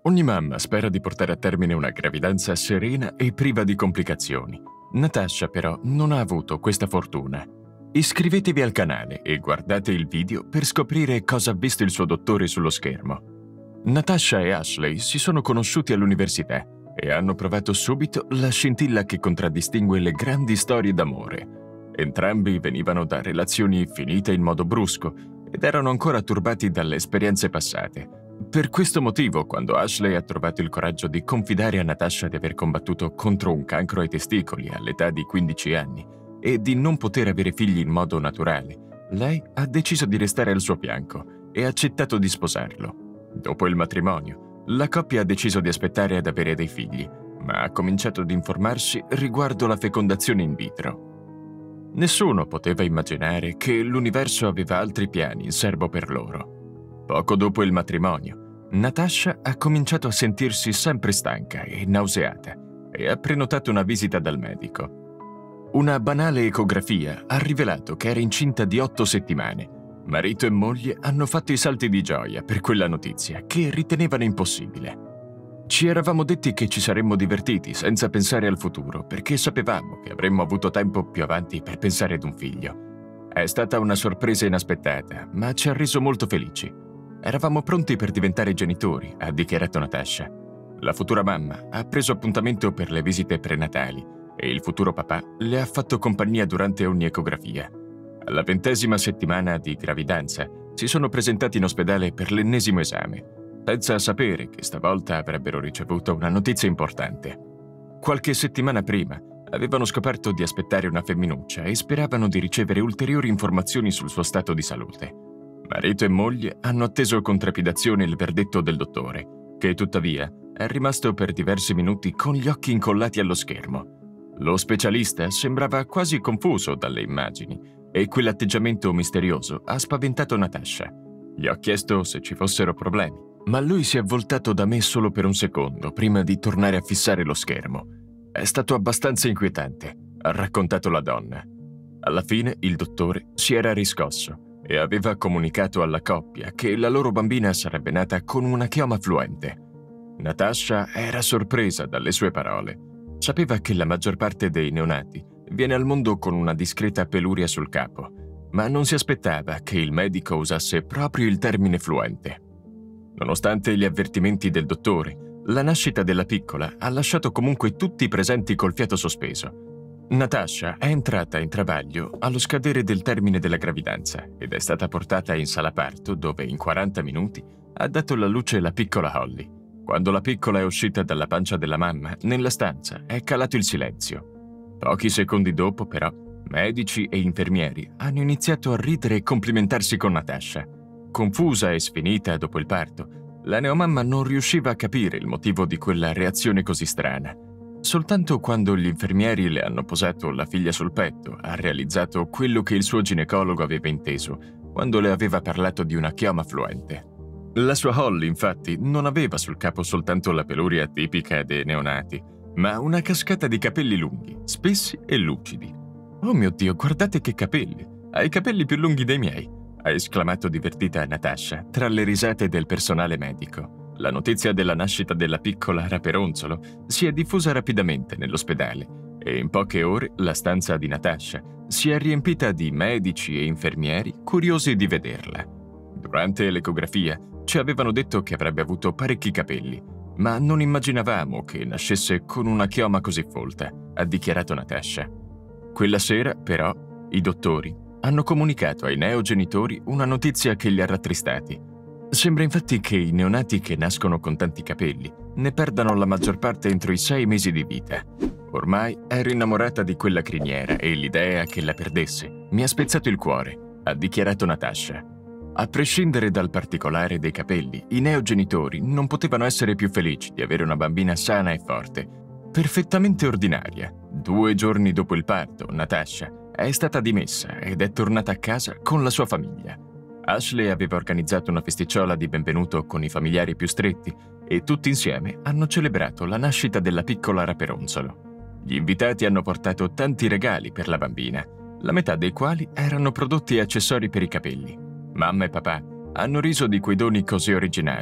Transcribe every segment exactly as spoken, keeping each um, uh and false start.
Ogni mamma spera di portare a termine una gravidanza serena e priva di complicazioni. Natasha però non ha avuto questa fortuna. Iscrivetevi al canale e guardate il video per scoprire cosa ha visto il suo dottore sullo schermo. Natasha e Ashley si sono conosciuti all'università e hanno provato subito la scintilla che contraddistingue le grandi storie d'amore. Entrambi venivano da relazioni finite in modo brusco ed erano ancora turbati dalle esperienze passate. Per questo motivo, quando Ashley ha trovato il coraggio di confidare a Natasha di aver combattuto contro un cancro ai testicoli all'età di quindici anni e di non poter avere figli in modo naturale, lei ha deciso di restare al suo fianco e ha accettato di sposarlo. Dopo il matrimonio, la coppia ha deciso di aspettare ad avere dei figli, ma ha cominciato ad informarsi riguardo la fecondazione in vitro. Nessuno poteva immaginare che l'universo aveva altri piani in serbo per loro. Poco dopo il matrimonio, Natasha ha cominciato a sentirsi sempre stanca e nauseata e ha prenotato una visita dal medico. Una banale ecografia ha rivelato che era incinta di otto settimane. Marito e moglie hanno fatto i salti di gioia per quella notizia che ritenevano impossibile. Ci eravamo detti che ci saremmo divertiti senza pensare al futuro perché sapevamo che avremmo avuto tempo più avanti per pensare ad un figlio. È stata una sorpresa inaspettata, ma ci ha reso molto felici. Eravamo pronti per diventare genitori, ha dichiarato Natasha. La futura mamma ha preso appuntamento per le visite prenatali e il futuro papà le ha fatto compagnia durante ogni ecografia. Alla ventesima settimana di gravidanza si sono presentati in ospedale per l'ennesimo esame, senza sapere che stavolta avrebbero ricevuto una notizia importante. Qualche settimana prima avevano scoperto di aspettare una femminuccia e speravano di ricevere ulteriori informazioni sul suo stato di salute. Marito e moglie hanno atteso con trepidazione il verdetto del dottore, che tuttavia è rimasto per diversi minuti con gli occhi incollati allo schermo. Lo specialista sembrava quasi confuso dalle immagini e quell'atteggiamento misterioso ha spaventato Natasha. Gli ho chiesto se ci fossero problemi, ma lui si è voltato da me solo per un secondo prima di tornare a fissare lo schermo. È stato abbastanza inquietante, ha raccontato la donna. Alla fine il dottore si era riscosso e aveva comunicato alla coppia che la loro bambina sarebbe nata con una chioma fluente. Natasha era sorpresa dalle sue parole. Sapeva che la maggior parte dei neonati viene al mondo con una discreta peluria sul capo, ma non si aspettava che il medico usasse proprio il termine fluente. Nonostante gli avvertimenti del dottore, la nascita della piccola ha lasciato comunque tutti i presenti col fiato sospeso. Natasha è entrata in travaglio allo scadere del termine della gravidanza ed è stata portata in sala parto dove in quaranta minuti ha dato alla luce la piccola Holly. Quando la piccola è uscita dalla pancia della mamma, nella stanza è calato il silenzio. Pochi secondi dopo, però, medici e infermieri hanno iniziato a ridere e complimentarsi con Natasha. Confusa e sfinita dopo il parto, la neomamma non riusciva a capire il motivo di quella reazione così strana. Soltanto quando gli infermieri le hanno posato la figlia sul petto ha realizzato quello che il suo ginecologo aveva inteso quando le aveva parlato di una chioma fluente. La sua Holly, infatti, non aveva sul capo soltanto la peluria tipica dei neonati, ma una cascata di capelli lunghi, spessi e lucidi. «Oh mio Dio, guardate che capelli! Ha i capelli più lunghi dei miei!» ha esclamato divertita Natasha tra le risate del personale medico. La notizia della nascita della piccola raperonzolo si è diffusa rapidamente nell'ospedale e in poche ore la stanza di Natasha si è riempita di medici e infermieri curiosi di vederla. Durante l'ecografia ci avevano detto che avrebbe avuto parecchi capelli, ma non immaginavamo che nascesse con una chioma così folta, ha dichiarato Natasha. Quella sera, però, i dottori hanno comunicato ai neogenitori una notizia che li ha rattristati. Sembra infatti che i neonati che nascono con tanti capelli ne perdano la maggior parte entro i sei mesi di vita. Ormai ero innamorata di quella criniera e l'idea che la perdesse mi ha spezzato il cuore, ha dichiarato Natasha. A prescindere dal particolare dei capelli, i neogenitori non potevano essere più felici di avere una bambina sana e forte, perfettamente ordinaria. Due giorni dopo il parto, Natasha è stata dimessa ed è tornata a casa con la sua famiglia. Ashley aveva organizzato una festicciola di benvenuto con i familiari più stretti e tutti insieme hanno celebrato la nascita della piccola raperonzolo. Gli invitati hanno portato tanti regali per la bambina, la metà dei quali erano prodotti e accessori per i capelli. Mamma e papà hanno riso di quei doni così originali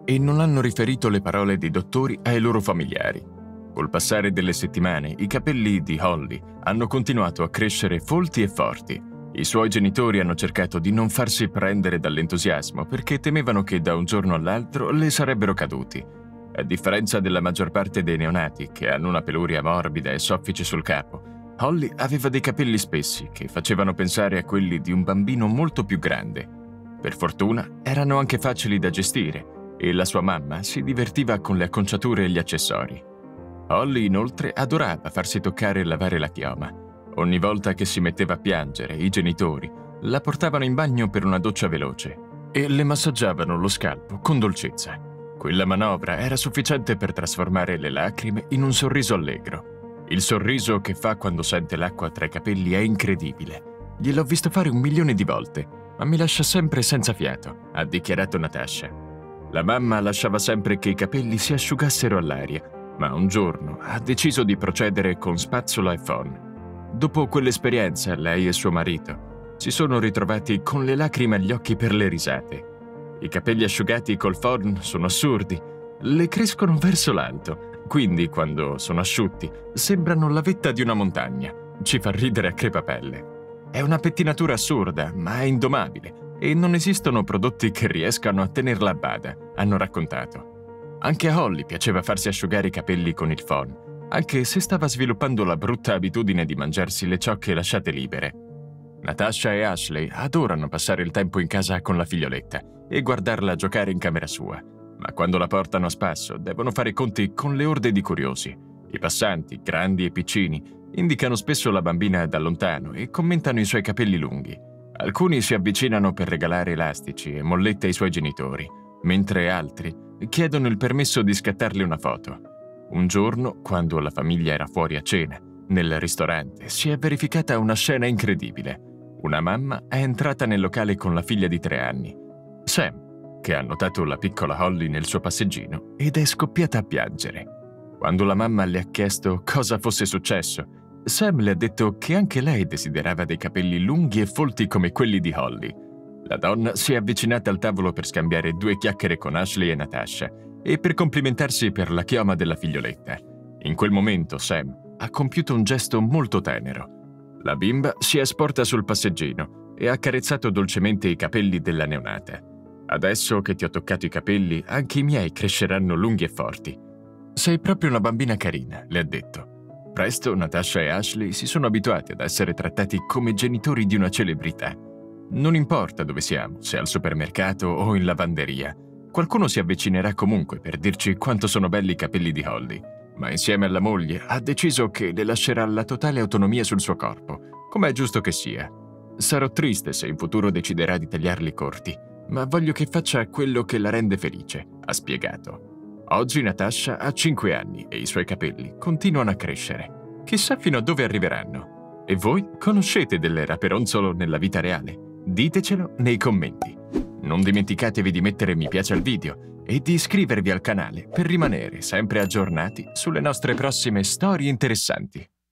e non hanno riferito le parole dei dottori ai loro familiari. Col passare delle settimane, i capelli di Holly hanno continuato a crescere folti e forti. I suoi genitori hanno cercato di non farsi prendere dall'entusiasmo perché temevano che da un giorno all'altro le sarebbero caduti. A differenza della maggior parte dei neonati, che hanno una peluria morbida e soffice sul capo, Holly aveva dei capelli spessi che facevano pensare a quelli di un bambino molto più grande. Per fortuna erano anche facili da gestire e la sua mamma si divertiva con le acconciature e gli accessori. Holly inoltre adorava farsi toccare e lavare la chioma. Ogni volta che si metteva a piangere, i genitori la portavano in bagno per una doccia veloce e le massaggiavano lo scalpo con dolcezza. Quella manovra era sufficiente per trasformare le lacrime in un sorriso allegro. Il sorriso che fa quando sente l'acqua tra i capelli è incredibile. Gliel'ho visto fare un milione di volte, ma mi lascia sempre senza fiato, ha dichiarato Natasha. La mamma lasciava sempre che i capelli si asciugassero all'aria, ma un giorno ha deciso di procedere con spazzola e phon. Dopo quell'esperienza, lei e suo marito si sono ritrovati con le lacrime agli occhi per le risate. I capelli asciugati col phon sono assurdi, le crescono verso l'alto. Quindi, quando sono asciutti, sembrano la vetta di una montagna. Ci fa ridere a crepapelle. È una pettinatura assurda, ma è indomabile, e non esistono prodotti che riescano a tenerla a bada, hanno raccontato. Anche a Holly piaceva farsi asciugare i capelli con il phon, anche se stava sviluppando la brutta abitudine di mangiarsi le ciocche lasciate libere. Natasha e Ashley adorano passare il tempo in casa con la figlioletta e guardarla giocare in camera sua. Ma quando la portano a spasso devono fare i conti con le orde di curiosi. I passanti, grandi e piccini, indicano spesso la bambina da lontano e commentano i suoi capelli lunghi. Alcuni si avvicinano per regalare elastici e mollette ai suoi genitori, mentre altri chiedono il permesso di scattarle una foto. Un giorno, quando la famiglia era fuori a cena, nel ristorante si è verificata una scena incredibile. Una mamma è entrata nel locale con la figlia di tre anni, Sam, che ha notato la piccola Holly nel suo passeggino ed è scoppiata a piangere. Quando la mamma le ha chiesto cosa fosse successo, Sam le ha detto che anche lei desiderava dei capelli lunghi e folti come quelli di Holly. La donna si è avvicinata al tavolo per scambiare due chiacchiere con Ashley e Natasha e per complimentarsi per la chioma della figlioletta. In quel momento Sam ha compiuto un gesto molto tenero. La bimba si è sporta sul passeggino e ha accarezzato dolcemente i capelli della neonata. Adesso che ti ho toccato i capelli, anche i miei cresceranno lunghi e forti. Sei proprio una bambina carina, le ha detto. Presto Natasha e Ashley si sono abituati ad essere trattati come genitori di una celebrità. Non importa dove siamo, se al supermercato o in lavanderia, qualcuno si avvicinerà comunque per dirci quanto sono belli i capelli di Holly, ma insieme alla moglie ha deciso che le lascerà la totale autonomia sul suo corpo, come è giusto che sia. Sarò triste se in futuro deciderà di tagliarli corti, ma voglio che faccia quello che la rende felice, ha spiegato. Oggi Natasha ha cinque anni e i suoi capelli continuano a crescere. Chissà fino a dove arriveranno. E voi conoscete delle raperonzolo nella vita reale? Ditecelo nei commenti. Non dimenticatevi di mettere mi piace al video e di iscrivervi al canale per rimanere sempre aggiornati sulle nostre prossime storie interessanti.